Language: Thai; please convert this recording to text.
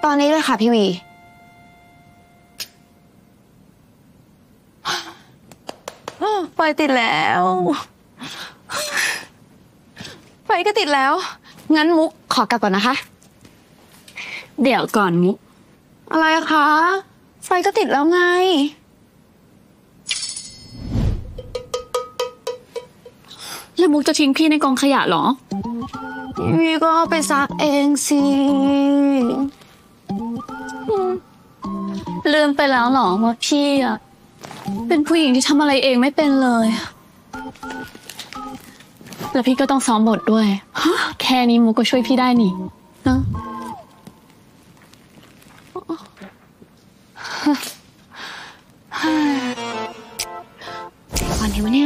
ตอนนี้เลยค่ะพี่วีไฟติดแล้วไฟก็ติดแล้วงั้นมุกขอกลับก่อนนะคะเดี๋ยวก่อนมุกอะไรคะไฟก็ติดแล้วไงแล้วมุกจะทิ้งพี่ในกองขยะเหรอพี่ก็เอาไปซักเองสิลืมไปแล้วเหรอว่าพี่อะเป็นผู้หญิงที่ทำอะไรเองไม่เป็นเลยแล้วพี่ก็ต้องซ้อมบทด้วยแค่นี้มุกก็ช่วยพี่ได้นี่นะวันนี้วะเนี่ย